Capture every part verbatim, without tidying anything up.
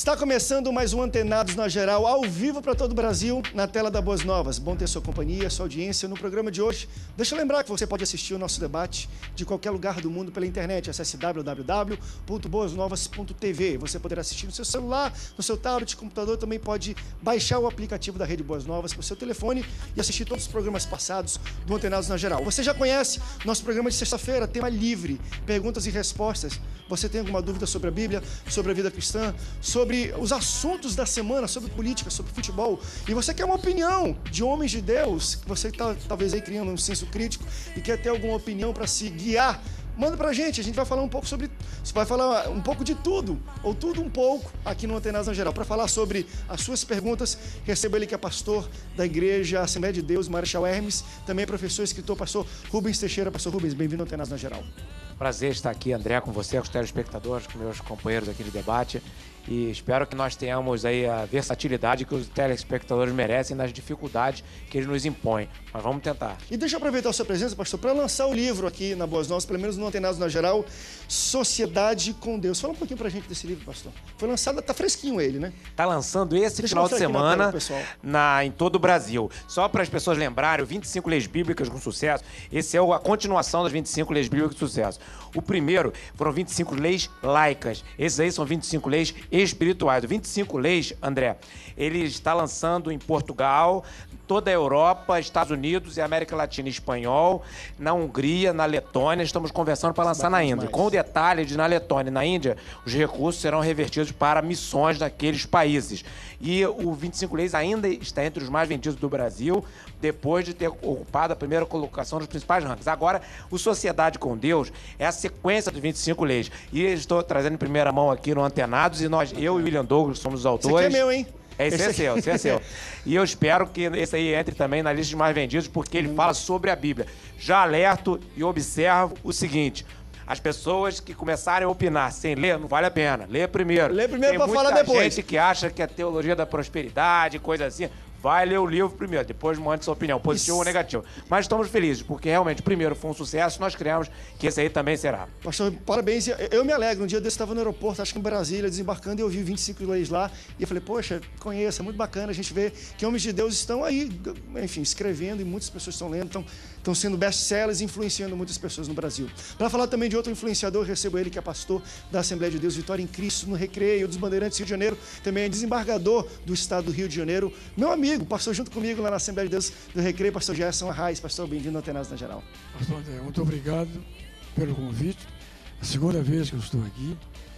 Está começando mais um Antenados na Geral, ao vivo para todo o Brasil, na tela da Boas Novas. Bom ter sua companhia, sua audiência no programa de hoje. Deixa eu lembrar que você pode assistir o nosso debate de qualquer lugar do mundo pela internet. Acesse w w w ponto boas novas ponto t v. Você poderá assistir no seu celular, no seu tablet, computador. Também pode baixar o aplicativo da Rede Boas Novas para o seu telefone e assistir todos os programas passados do Antenados na Geral. Você já conhece nosso programa de sexta-feira, tema livre, perguntas e respostas. Você tem alguma dúvida sobre a Bíblia, sobre a vida cristã, sobre os assuntos da semana, sobre política, sobre futebol, e você quer uma opinião de homens de Deus, que você está talvez aí criando um senso crítico e quer ter alguma opinião para se guiar, manda pra gente, a gente vai falar um pouco sobre, vai falar um pouco de tudo, ou tudo um pouco, aqui no Antenados na Geral. Para falar sobre as suas perguntas, recebo ele que é pastor da Igreja Assembleia de Deus, Marechal Hermes, também é professor e escritor, pastor Rubens Teixeira. Pastor Rubens, bem-vindo ao Antenados na Geral. Prazer estar aqui, André, com você, com os telespectadores, com meus companheiros aqui de debate. E espero que nós tenhamos aí a versatilidade que os telespectadores merecem nas dificuldades que eles nos impõem. Mas vamos tentar. E deixa eu aproveitar a sua presença, pastor, para lançar o livro aqui na Boas Novas, pelo menos no Antenados na Geral, Sociedade com Deus. Fala um pouquinho pra gente desse livro, pastor. Foi lançado, tá fresquinho ele, né? Tá lançando esse deixa final de semana na tela, na, em todo o Brasil. Só para as pessoas lembrarem, o vinte e cinco Leis Bíblicas com Sucesso, esse é a continuação das vinte e cinco Leis Bíblicas com Sucesso. O primeiro foram vinte e cinco leis laicas. Esses aí são vinte e cinco leis espirituais. O vinte e cinco leis, André, ele está lançando em Portugal, toda a Europa, Estados Unidos e América Latina, espanhol, na Hungria, na Letônia. Estamos conversando para lançar na Índia. Com o detalhe de na Letônia e na Índia, os recursos serão revertidos para missões daqueles países. E o vinte e cinco leis ainda está entre os mais vendidos do Brasil, depois de ter ocupado a primeira colocação nos principais rankings. Agora, o Sociedade com Deus é a sequência dos vinte e cinco leis. E estou trazendo em primeira mão aqui no Antenados, e nós, eu e o William Douglas, somos os autores. Esse aqui é meu, hein? Esse, esse é seu, esse é seu. E eu espero que esse aí entre também na lista de mais vendidos, porque ele fala sobre a Bíblia. Já alerto e observo o seguinte: as pessoas que começarem a opinar sem ler, não vale a pena. Lê primeiro. Lê primeiro para falar depois. Tem gente que acha que é teologia da prosperidade, coisa assim. Vai ler o livro primeiro, depois mande sua opinião, positiva ou negativa. Mas estamos felizes, porque realmente, primeiro, foi um sucesso, nós criamos que esse aí também será. Pastor, parabéns. Eu me alegro. Um dia desse estava no aeroporto, acho que em Brasília, desembarcando, e eu vi vinte e cinco leis lá, e eu falei, poxa, conheço, é muito bacana a gente ver que homens de Deus estão aí, enfim, escrevendo, e muitas pessoas estão lendo, estão, estão sendo best-sellers e influenciando muitas pessoas no Brasil. Para falar também de outro influenciador, eu recebo ele, que é pastor da Assembleia de Deus, Vitória em Cristo, no Recreio, dos Bandeirantes Rio de Janeiro, também é desembargador do estado do Rio de Janeiro, meu amigo, pastor junto comigo lá na Assembleia de Deus do Recreio, pastor Gerson Arraes. Pastor, bem-vindo ao Antenados na Geral. Pastor André, muito obrigado pelo convite. É a segunda vez que eu estou aqui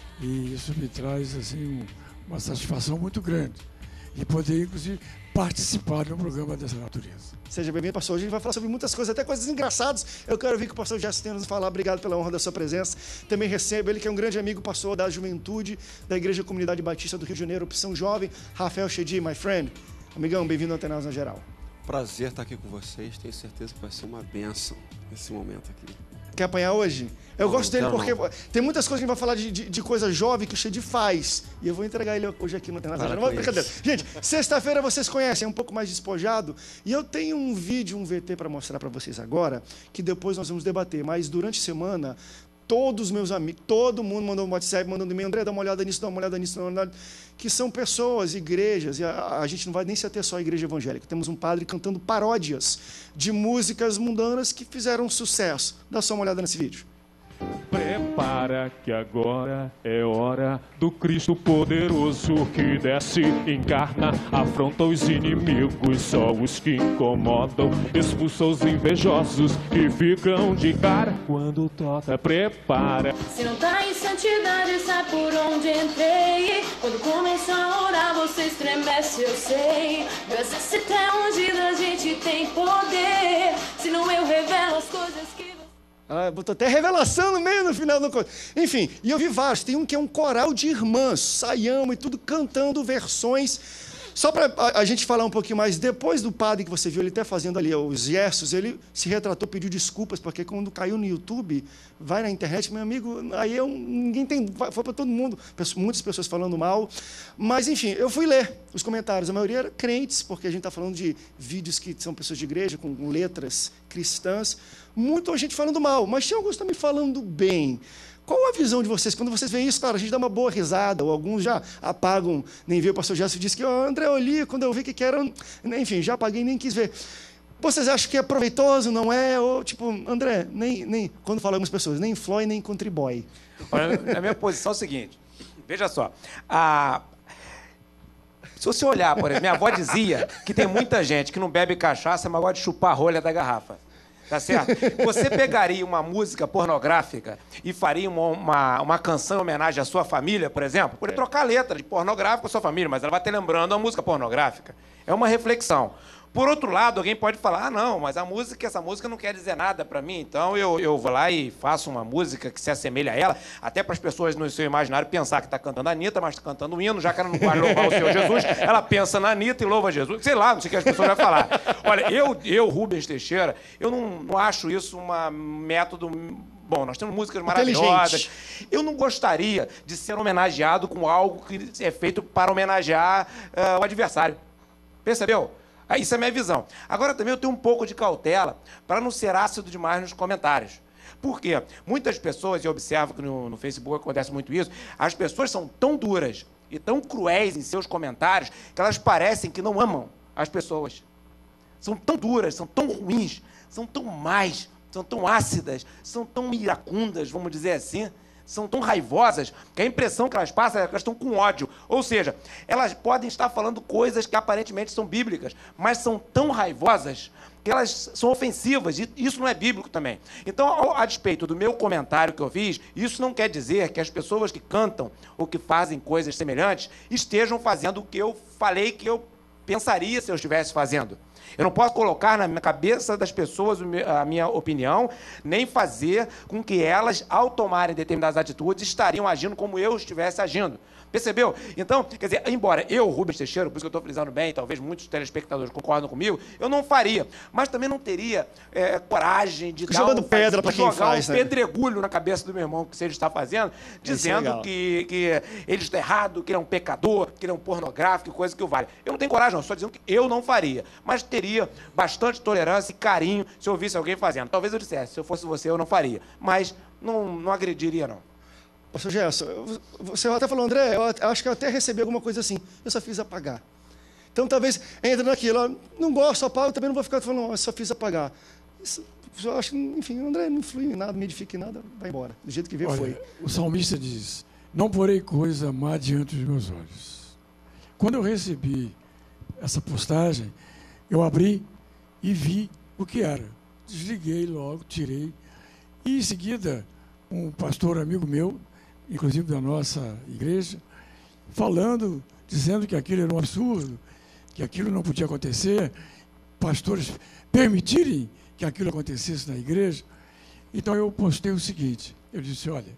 e isso me traz assim, uma satisfação muito grande e poder, inclusive, participar de um programa dessa natureza. Seja bem-vindo, pastor. Hoje a gente vai falar sobre muitas coisas, até coisas engraçadas. Eu quero ouvir que o pastor Gerson tenha nos falar. Obrigado pela honra da sua presença. Também recebo ele, que é um grande amigo, pastor da juventude da Igreja Comunidade Batista do Rio de Janeiro, Opção Jovem, Rafael Chedi, my friend. Amigão, bem-vindo ao Antenados na Geral. Prazer estar aqui com vocês. Tenho certeza que vai ser uma bênção esse momento aqui. Quer apanhar hoje? Eu não, gosto dele porque não. Tem muitas coisas que a gente vai falar de, de, de coisa jovem que o Chedi faz. E eu vou entregar ele hoje aqui no Antenados na Geral. Não é brincadeira. Gente, sexta-feira vocês conhecem, é um pouco mais despojado. E eu tenho um vídeo, um V T para mostrar para vocês agora, que depois nós vamos debater. Mas durante a semana, todos os meus amigos, todo mundo mandou um WhatsApp, mandando e-mail, André, dá uma olhada nisso, dá uma olhada nisso, dá uma olhada, que são pessoas, igrejas, e a, a gente não vai nem se ater só à igreja evangélica. Temos um padre cantando paródias de músicas mundanas que fizeram sucesso. Dá só uma olhada nesse vídeo. Prepara que agora é hora do Cristo poderoso que desce, encarna, afronta os inimigos, só os que incomodam, expulsa os invejosos que ficam de cara quando toca. Prepara. Se não tá em santidade, sabe por onde entrei. Quando começa a orar, você estremece, eu sei. Meu exército é ungido, a gente tem poder. Se não eu revelo as coisas que... Ah, botou até revelação no meio, no final do... Enfim, e eu vi vários. Tem um que é um coral de irmãs, Sayama e tudo, cantando versões. Só para a, a gente falar um pouquinho mais, depois do padre que você viu, ele até fazendo ali os gestos, ele se retratou, pediu desculpas, porque quando caiu no YouTube, vai na internet, meu amigo, aí eu, ninguém tem... Foi para todo mundo, muitas pessoas falando mal. Mas, enfim, eu fui ler os comentários. A maioria eram crentes, porque a gente está falando de vídeos que são pessoas de igreja, com letras cristãs. Muita gente falando mal, mas tinha alguns também falando bem. Qual a visão de vocês? Quando vocês veem isso, claro, a gente dá uma boa risada, ou alguns já apagam, nem vê o pastor Gerson disse que, oh, André, eu li, quando eu vi que era, enfim, já apaguei, nem quis ver. Vocês acham que é proveitoso, não é? Ou, tipo, André, nem, nem quando falam algumas pessoas, nem flói, nem contribui. Olha, na minha posição é o seguinte, veja só, a... se você olhar, por exemplo, minha avó dizia que tem muita gente que não bebe cachaça, mas gosta de chupar a rolha da garrafa. Tá certo? Você pegaria uma música pornográfica e faria uma, uma, uma canção em homenagem à sua família, por exemplo? Poderia trocar a letra de pornográfico com a sua família, mas ela vai ter lembrando a música pornográfica. É uma reflexão. Por outro lado, alguém pode falar, ah, não, mas a música, essa música não quer dizer nada para mim, então eu, eu vou lá e faço uma música que se assemelha a ela, até para as pessoas no seu imaginário pensar que está cantando a Anitta, mas está cantando um hino, já que ela não vai louvar o Senhor Jesus, ela pensa na Anitta e louva Jesus. Sei lá, não sei o que as pessoas vão falar. Olha, eu, eu Rubens Teixeira, eu não, não acho isso um método... Bom, nós temos músicas maravilhosas. Eu não gostaria de ser homenageado com algo que é feito para homenagear uh, o adversário. Percebeu? Isso é a minha visão. Agora, também eu tenho um pouco de cautela para não ser ácido demais nos comentários. Por quê? Muitas pessoas, e eu observo que no, no Facebook acontece muito isso, as pessoas são tão duras e tão cruéis em seus comentários que elas parecem que não amam as pessoas. São tão duras, são tão ruins, são tão más, são tão ácidas, são tão iracundas, vamos dizer assim, são tão raivosas, que a impressão que elas passam é que elas estão com ódio. Ou seja, elas podem estar falando coisas que aparentemente são bíblicas, mas são tão raivosas que elas são ofensivas, e isso não é bíblico também. Então, a despeito do meu comentário que eu fiz, isso não quer dizer que as pessoas que cantam ou que fazem coisas semelhantes estejam fazendo o que eu falei que eu pensaria se eu estivesse fazendo. Eu não posso colocar na cabeça das pessoas a minha opinião, nem fazer com que elas, ao tomarem determinadas atitudes, estariam agindo como eu estivesse agindo. Percebeu? Então, quer dizer, embora eu, Rubens Teixeira, por isso que eu estou frisando bem, talvez muitos telespectadores concordam comigo, eu não faria, mas também não teria é, coragem de Jogando dar um, pedra para quem jogar faz, um né? pedregulho na cabeça do meu irmão que ele está fazendo, dizendo que, que ele está errado, que ele é um pecador, que ele é um pornográfico, coisa que o vale. Eu não tenho coragem, não, só dizendo que eu não faria, mas teria bastante tolerância e carinho se eu visse alguém fazendo. Talvez eu dissesse, se eu fosse você, eu não faria, mas não, não agrediria, não. Pastor Gerson, você até falou, André, eu acho que eu até recebi alguma coisa assim, eu só fiz apagar. Então, talvez, entra naquilo, ó, não gosto, apago, também não vou ficar falando, eu só fiz apagar. Isso, eu acho que, enfim, o André não influi em nada, não me edifica em nada, vai embora. Do jeito que veio, Olha, foi. O salmista diz, não porei coisa má diante dos meus olhos. Quando eu recebi essa postagem, eu abri e vi o que era. Desliguei logo, tirei. E, em seguida, um pastor amigo meu, inclusive da nossa igreja, falando, dizendo que aquilo era um absurdo, que aquilo não podia acontecer, pastores permitirem que aquilo acontecesse na igreja. Então eu postei o seguinte, eu disse, olha,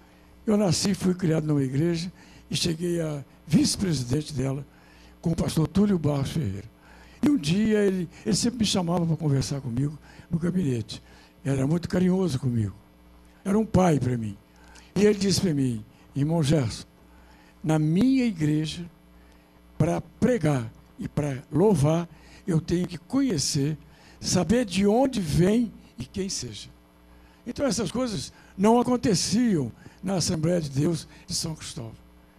eu nasci e fui criado numa igreja e cheguei a vice-presidente dela com o pastor Túlio Barros Ferreira. E um dia ele, ele sempre me chamava para conversar comigo no gabinete. Era muito carinhoso comigo. Era um pai para mim. E ele disse para mim, irmão Gerson, na minha igreja, para pregar e para louvar, eu tenho que conhecer, saber de onde vem e quem seja. Então essas coisas não aconteciam na Assembleia de Deus de São Cristóvão.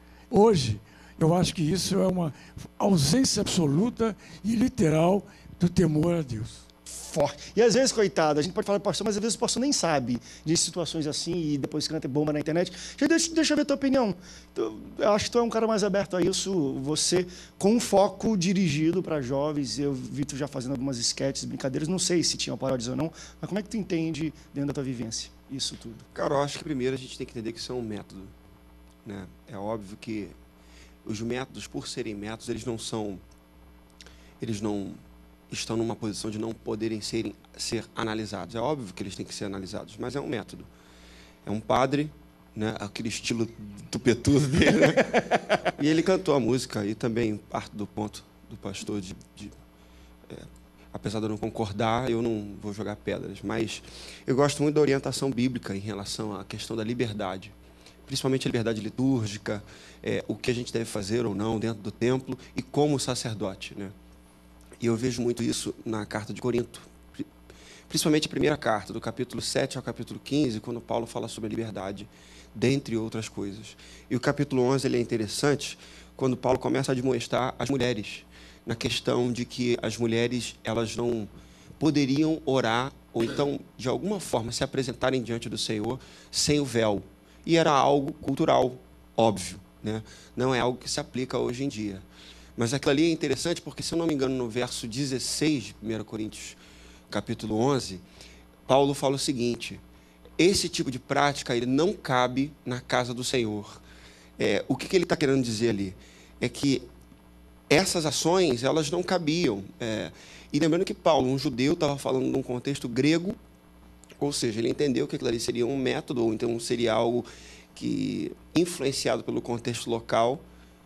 Hoje, eu acho que isso é uma ausência absoluta e literal do temor a Deus. Forte. E às vezes, coitado, a gente pode falar, pastor, mas às vezes o pastor nem sabe de situações assim e depois canta bomba na internet. Deixa, deixa eu ver a tua opinião. Eu acho que tu é um cara mais aberto a isso, você com um foco dirigido para jovens. Eu vi tu já fazendo algumas sketches, brincadeiras, não sei se tinham paródias ou não, mas como é que tu entende dentro da tua vivência isso tudo? Cara, eu acho que primeiro a gente tem que entender que isso é um método, né? É óbvio que os métodos, por serem métodos, eles não são, eles não estão numa posição de não poderem serem, ser analisados. É óbvio que eles têm que ser analisados, mas é um método. É um padre, né, aquele estilo tupetudo dele, né? E ele cantou a música, e também parte do ponto do pastor de... de é, apesar de eu não concordar, eu não vou jogar pedras, mas eu gosto muito da orientação bíblica em relação à questão da liberdade, principalmente a liberdade litúrgica, é, o que a gente deve fazer ou não dentro do templo e como sacerdote, né? E eu vejo muito isso na carta de Corinto, principalmente a primeira carta, do capítulo sete ao capítulo quinze, quando Paulo fala sobre a liberdade, dentre outras coisas. E o capítulo onze ele é interessante quando Paulo começa a admoestar as mulheres, na questão de que as mulheres elas não poderiam orar ou então, de alguma forma, se apresentarem diante do Senhor sem o véu. E era algo cultural, óbvio, né? Não é algo que se aplica hoje em dia. Mas aquilo ali é interessante porque, se eu não me engano, no verso dezesseis de primeira Coríntios, capítulo onze, Paulo fala o seguinte: esse tipo de prática ele não cabe na casa do Senhor. É, o que, que ele está querendo dizer ali? É que essas ações elas não cabiam. É, e lembrando que Paulo, um judeu, estava falando num contexto grego, ou seja, ele entendeu que aquilo ali seria um método, ou então seria algo que influenciado pelo contexto local,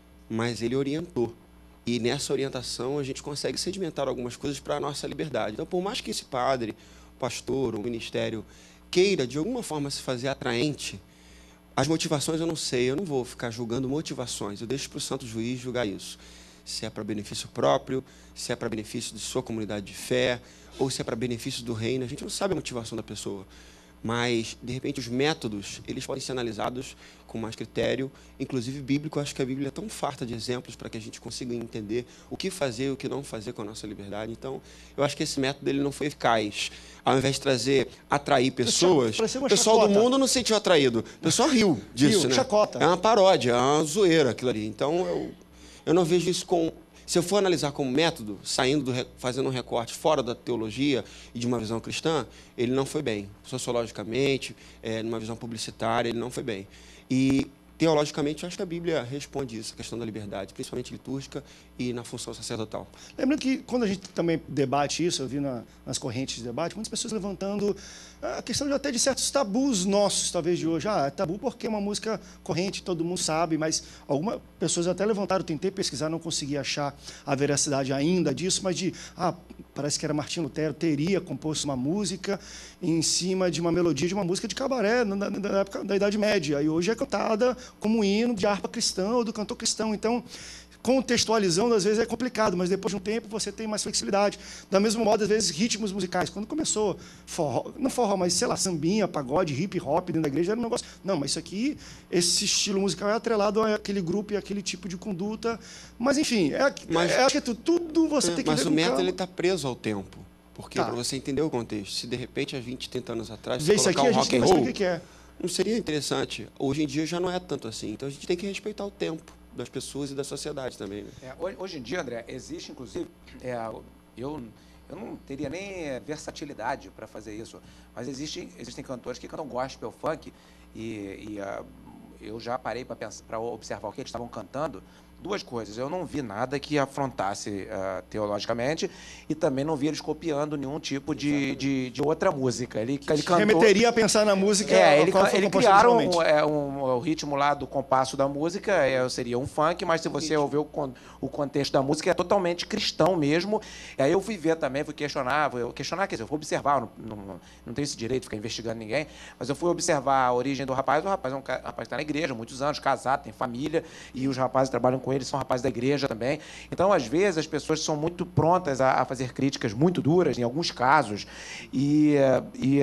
mas ele orientou. E nessa orientação a gente consegue sedimentar algumas coisas para a nossa liberdade. Então, por mais que esse padre, pastor ou ministério queira, de alguma forma, se fazer atraente, as motivações eu não sei, eu não vou ficar julgando motivações, eu deixo para o santo juiz julgar isso. Se é para benefício próprio, se é para benefício de sua comunidade de fé, ou se é para benefício do reino, a gente não sabe a motivação da pessoa. Mas, de repente, os métodos, eles podem ser analisados com mais critério, inclusive bíblico. Acho que a Bíblia é tão farta de exemplos para que a gente consiga entender o que fazer e o que não fazer com a nossa liberdade. Então, eu acho que esse método ele não foi eficaz. Ao invés de trazer, atrair pessoas, o pessoal do mundo não se sentiu atraído. O pessoal riu disso, Rio, né? Chacota. É uma paródia, é uma zoeira aquilo ali. Então, eu, eu não vejo isso com... Se eu for analisar como método, saindo do, fazendo um recorte fora da teologia e de uma visão cristã, ele não foi bem. Sociologicamente, é, numa visão publicitária, ele não foi bem. E, teologicamente, eu acho que a Bíblia responde isso, a questão da liberdade, principalmente litúrgica e na função sacerdotal. Lembrando que, quando a gente também debate isso, eu vi na, nas correntes de debate, muitas pessoas levantando a questão de, até de certos tabus nossos, talvez, de hoje. Ah, é tabu porque é uma música corrente, todo mundo sabe, mas algumas pessoas até levantaram, tentei pesquisar, não consegui achar a veracidade ainda disso, mas de, ah, parece que era Martinho Lutero, teria composto uma música em cima de uma melodia de uma música de cabaré, na, na época da Idade Média, e hoje é cantada como um hino de harpa cristã ou do cantor cristão. Então, contextualizando, às vezes é complicado, mas depois de um tempo você tem mais flexibilidade. Da mesma modo, às vezes, ritmos musicais. Quando começou forró, não forró, mas, sei lá, sambinha, pagode, hip hop dentro da igreja, era um negócio... Não, mas isso aqui, esse estilo musical é atrelado àquele grupo e àquele tipo de conduta. Mas, enfim, é, mas, é, acho que é tudo, tudo você é, tem que mas ver o método calma. ele está preso ao tempo. Porque, Tá. para você entender o contexto, se de repente, há vinte, trinta anos atrás, Ver você isso aqui, colocar a um gente rock não and sabe roll, o que é. não seria interessante. Hoje em dia já não é tanto assim. Então, a gente tem que respeitar o tempo das pessoas e da sociedade também. Né? É, hoje, hoje em dia, André, existe, inclusive, é, eu, eu não teria nem versatilidade para fazer isso, mas existe, existem cantores que cantam gospel, funk, e, e uh, eu já parei para observar o que eles estavam cantando. Duas coisas, eu não vi nada que afrontasse uh, teologicamente e também não vi eles copiando nenhum tipo de, de, de outra música. Ele, ele cantou... Remeteria a pensar na música. É, ele, qual foi ele composta criaram originalmente. é, um, o ritmo lá do compasso da música, é, seria um funk, mas se você ouvir o, con- o contexto da música, é totalmente cristão mesmo. E aí eu fui ver também, fui questionar, fui questionar, quer dizer, eu fui observar, não, não, não tenho esse direito de ficar investigando ninguém, mas eu fui observar a origem do rapaz. O rapaz é um ca- rapaz que está na igreja há muitos anos, casado, tem família, e os rapazes que trabalham com ele são rapazes da igreja também. Então, às vezes, as pessoas são muito prontas a, a fazer críticas muito duras, em alguns casos, e, e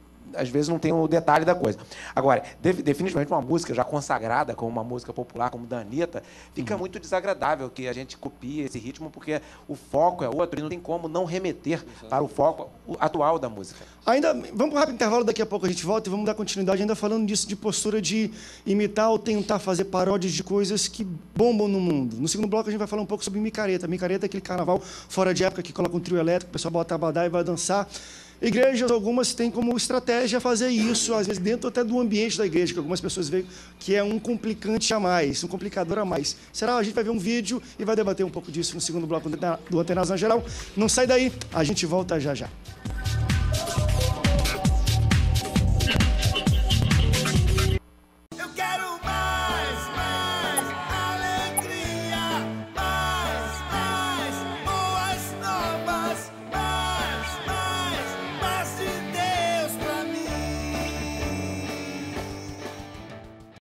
às vezes não tem o detalhe da coisa. Agora, de, definitivamente uma música já consagrada como uma música popular, como da Anitta, fica uhum. muito desagradável que a gente copie esse ritmo, porque o foco é outro e não tem como não remeter Exato. Para o foco atual da música. Ainda, vamos para um rápido intervalo, daqui a pouco a gente volta e vamos dar continuidade, ainda falando disso, de postura de imitar ou tentar fazer paródias de coisas que bombam no mundo. No segundo bloco a gente vai falar um pouco sobre micareta. Micareta é aquele carnaval fora de época que coloca um trio elétrico, o pessoal bota abadá e vai dançar. Igrejas, algumas têm como estratégia fazer isso, às vezes dentro até do ambiente da igreja, que algumas pessoas veem que é um complicante a mais, um complicador a mais. Será? A gente vai ver um vídeo e vai debater um pouco disso no segundo bloco do Antenados na Geral. Não sai daí, a gente volta já já.